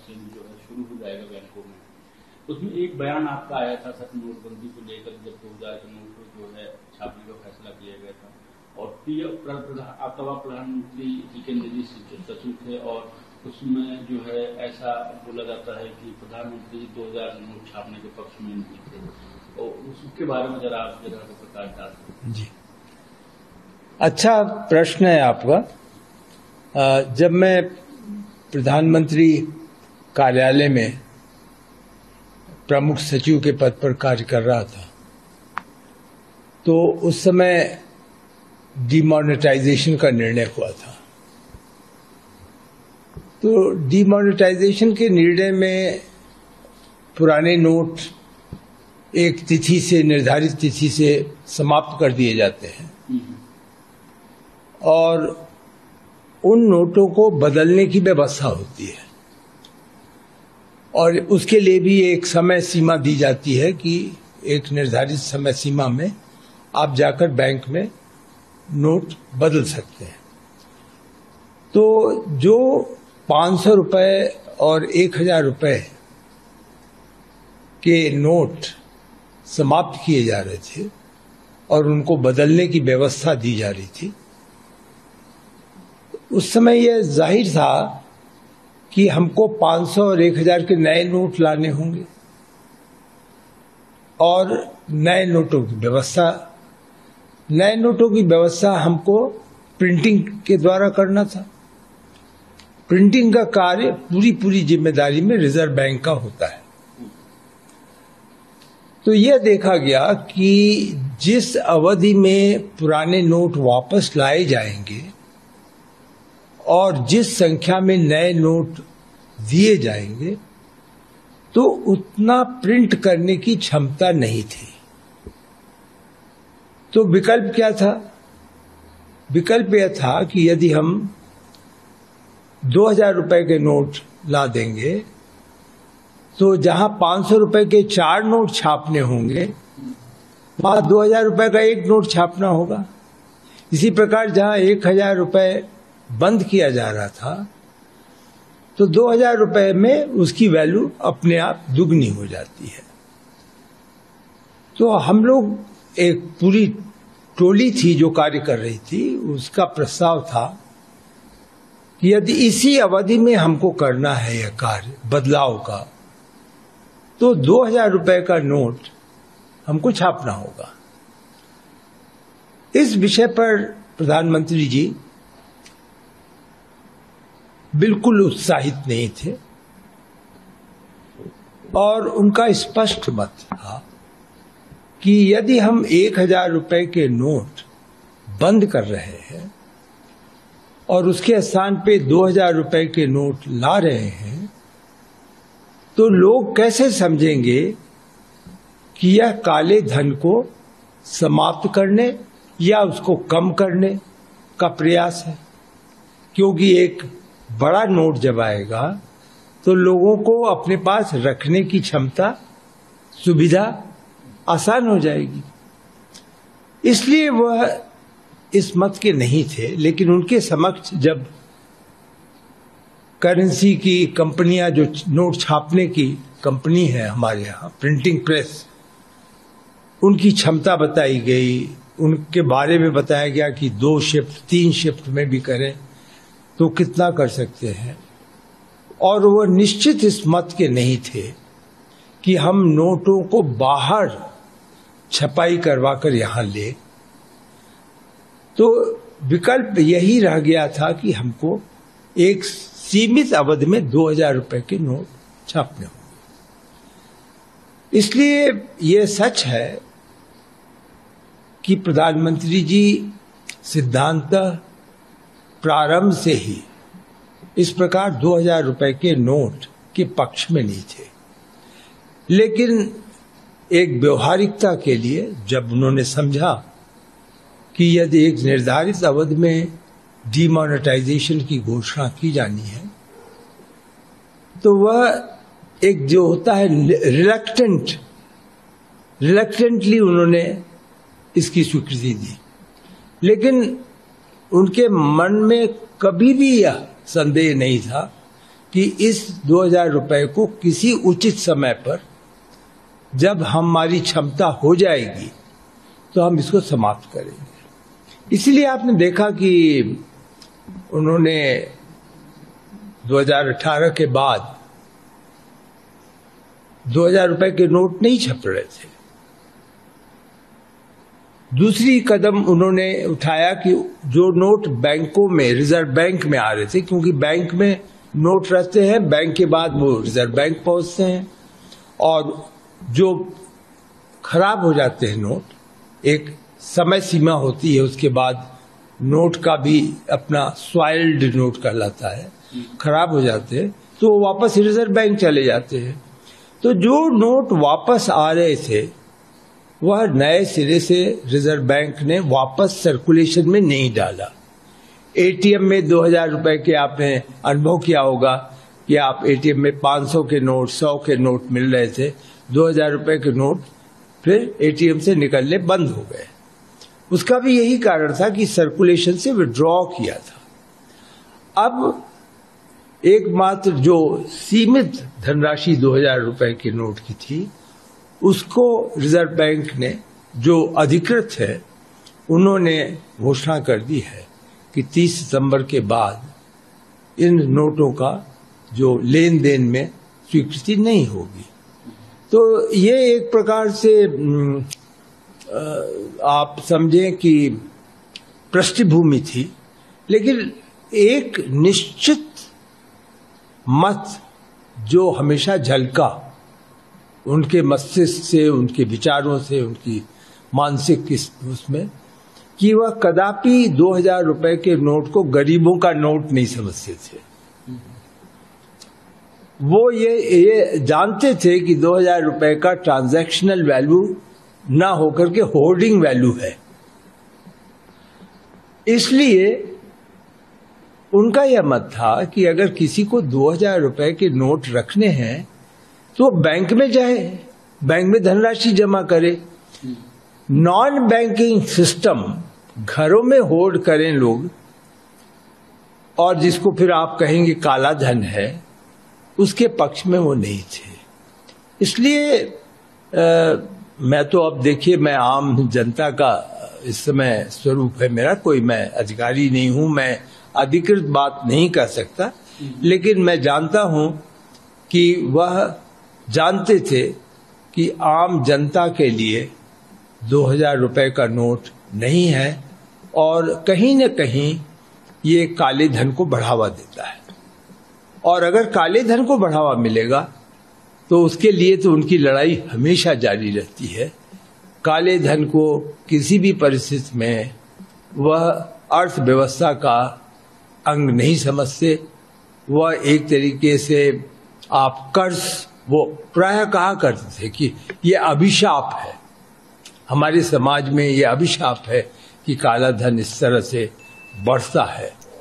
Exchange जो है शुरू हो जाएगा बैंकों में। उसमें एक बयान आपका आया था सख्त नोटबंदी को लेकर, जब 2000 के नोट जो है छापने का फैसला किया गया था, और आपका प्रधानमंत्री जितेंद्र जी सचिव थे, और उसमें जो है ऐसा बोला जाता है कि प्रधानमंत्री 2000 नोट छापने के पक्ष में नहीं थे, और उसके बारे में जरा आप प्रकाश डालते। जी, अच्छा प्रश्न है आपका। जब मैं प्रधानमंत्री कार्यालय में प्रमुख सचिव के पद पर कार्य कर रहा था, तो उस समय डिमोनेटाइजेशन का निर्णय हुआ था। तो डिमोनेटाइजेशन के निर्णय में पुराने नोट एक तिथि से, निर्धारित तिथि से समाप्त कर दिए जाते हैं, और उन नोटों को बदलने की व्यवस्था होती है, और उसके लिए भी एक समय सीमा दी जाती है कि एक निर्धारित समय सीमा में आप जाकर बैंक में नोट बदल सकते हैं। तो जो 500 रुपए और 1000 रुपए के नोट समाप्त किए जा रहे थे और उनको बदलने की व्यवस्था दी जा रही थी, उस समय यह जाहिर था कि हमको 500 और 1000 के नए नोट लाने होंगे, और नए नोटों की व्यवस्था हमको प्रिंटिंग के द्वारा करना था। प्रिंटिंग का कार्य पूरी जिम्मेदारी में रिजर्व बैंक का होता है। तो यह देखा गया कि जिस अवधि में पुराने नोट वापस लाए जाएंगे और जिस संख्या में नए नोट दिए जाएंगे, तो उतना प्रिंट करने की क्षमता नहीं थी। तो विकल्प क्या था? विकल्प यह था कि यदि हम 2000 रुपए के नोट ला देंगे, तो जहां 500 रुपए के 4 नोट छापने होंगे, वहां 2000 रुपए का एक नोट छापना होगा। इसी प्रकार जहां 1000 रुपए बंद किया जा रहा था, तो 2000 रुपए में उसकी वैल्यू अपने आप दुगनी हो जाती है। तो हम लोग, एक पूरी टोली थी जो कार्य कर रही थी, उसका प्रस्ताव था कि यदि इसी अवधि में हमको करना है यह कार्य बदलाव का, तो 2000 रुपए का नोट हमको छापना होगा। इस विषय पर प्रधानमंत्री जी बिल्कुल उत्साहित नहीं थे, और उनका स्पष्ट मत था कि यदि हम 1000 रुपए के नोट बंद कर रहे हैं और उसके स्थान पे 2000 रुपए के नोट ला रहे हैं, तो लोग कैसे समझेंगे कि यह काले धन को समाप्त करने या उसको कम करने का प्रयास है। क्योंकि एक बड़ा नोट जब आएगा तो लोगों को अपने पास रखने की क्षमता, सुविधा आसान हो जाएगी। इसलिए वह इस मत के नहीं थे। लेकिन उनके समक्ष जब करेंसी की कंपनियां, जो नोट छापने की कंपनी है हमारे यहाँ, प्रिंटिंग प्रेस, उनकी क्षमता बताई गई, उनके बारे में बताया गया कि 2 शिफ्ट 3 शिफ्ट में भी करें तो कितना कर सकते हैं, और वो निश्चित इस मत के नहीं थे कि हम नोटों को बाहर छपाई करवाकर यहां ले। तो विकल्प यही रह गया था कि हमको एक सीमित अवधि में 2000 रुपए के नोट छापने होंगे। इसलिए ये सच है कि प्रधानमंत्री जी सिद्धांतः प्रारंभ से ही इस प्रकार 2000 रुपए के नोट के पक्ष में नहीं थे। लेकिन एक व्यवहारिकता के लिए जब उन्होंने समझा कि यदि एक निर्धारित अवधि में डिमोनेटाइजेशन की घोषणा की जानी है, तो वह एक जो होता है रिलक्टेंटली उन्होंने इसकी स्वीकृति दी। लेकिन उनके मन में कभी भी यह संदेह नहीं था कि इस 2000 रुपए को किसी उचित समय पर जब हमारी क्षमता हो जाएगी तो हम इसको समाप्त करेंगे। इसलिए आपने देखा कि उन्होंने 2018 के बाद 2000 रुपए के नोट नहीं छप रहे थे। दूसरी कदम उन्होंने उठाया कि जो नोट बैंकों में, रिजर्व बैंक में आ रहे थे, क्योंकि बैंक में नोट रहते हैं, बैंक के बाद वो रिजर्व बैंक पहुंचते हैं, और जो खराब हो जाते हैं नोट, एक समय सीमा होती है, उसके बाद नोट का भी अपना स्वाइल्ड नोट कहलाता है, खराब हो जाते हैं तो वापस रिजर्व बैंक चले जाते हैं। तो जो नोट वापस आ रहे थे वह नए सिरे से रिजर्व बैंक ने वापस सर्कुलेशन में नहीं डाला। एटीएम में 2000 रुपए के आपने अनुभव किया होगा कि आप एटीएम में 500 के नोट, 100 के नोट मिल रहे थे, 2000 रुपए के नोट फिर एटीएम से निकलने बंद हो गए। उसका भी यही कारण था कि सर्कुलेशन से विड्रॉ किया था। अब एकमात्र जो सीमित धनराशि 2000 रुपए के नोट की थी, उसको रिजर्व बैंक ने, जो अधिकृत है, उन्होंने घोषणा कर दी है कि 30 सितंबर के बाद इन नोटों का जो लेन देन में स्वीकृति नहीं होगी। तो ये एक प्रकार से आप समझें कि पृष्ठभूमि थी, लेकिन एक निश्चित मत जो हमेशा झलका उनके मस्तिष्क से, उनके विचारों से, उनकी मानसिक उसमें, कि वह कदापि 2000 रुपए के नोट को गरीबों का नोट नहीं समझते थे। वो ये जानते थे कि 2000 रुपए का ट्रांजैक्शनल वैल्यू ना होकर के होर्डिंग वैल्यू है। इसलिए उनका यह मत था कि अगर किसी को 2000 रुपए के नोट रखने हैं तो बैंक में जाए, बैंक में धनराशि जमा करे। नॉन बैंकिंग सिस्टम, घरों में होल्ड करें लोग, और जिसको फिर आप कहेंगे काला धन है, उसके पक्ष में वो नहीं थे। इसलिए मैं तो अब देखिए, मैं आम जनता का इस समय स्वरूप है मेरा, कोई मैं अधिकारी नहीं हूं, मैं अधिकृत बात नहीं कर सकता, लेकिन मैं जानता हूं कि वह जानते थे कि आम जनता के लिए 2000 रुपए का नोट नहीं है, और कहीं न कहीं ये काले धन को बढ़ावा देता है। और अगर काले धन को बढ़ावा मिलेगा तो उसके लिए तो उनकी लड़ाई हमेशा जारी रहती है। काले धन को किसी भी परिस्थिति में वह अर्थव्यवस्था का अंग नहीं समझते। वह एक तरीके से आप कर्ज, वो प्रायः कहा करते थे कि ये अभिशाप है, हमारे समाज में ये अभिशाप है कि काला धन इस तरह से बढ़ता है।